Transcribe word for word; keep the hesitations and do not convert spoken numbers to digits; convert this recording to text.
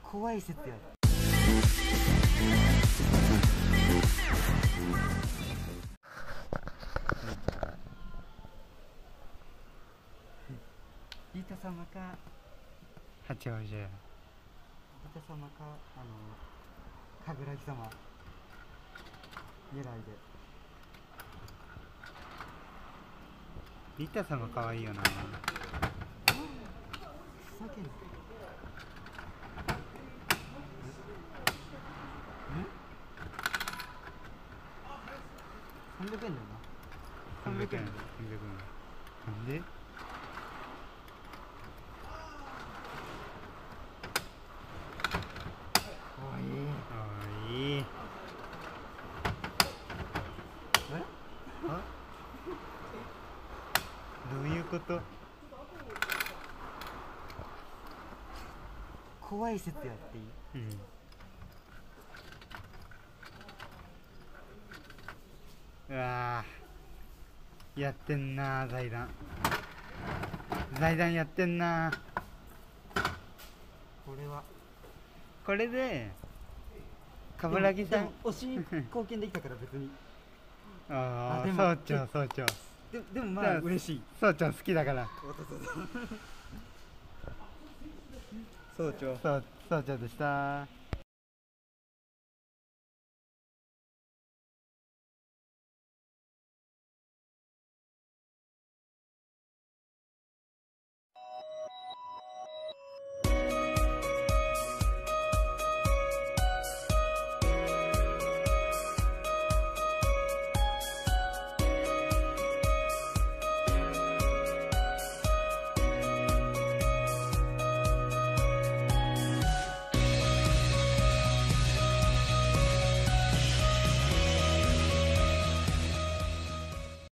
怖い説や。リタ様か八王子。リタ様かあの神楽木様狙いで。 リタ様可愛いよな。 ふざけんな。さんびゃくえんだよな。 三百円。三百円。なんで？ おい。 おい。 え？ あ？どういうこと？ 怖い説やっていい？ うん。うわー、やってんなー、財団。財団やってんなー。 これはこれで冠城さん推しに貢献できたから別にああ、 あでもそうちゃん、そうちゃん。 ででもまあ嬉しい。 そうちゃん好きだから。 そうちゃんそう、そうちゃんでした。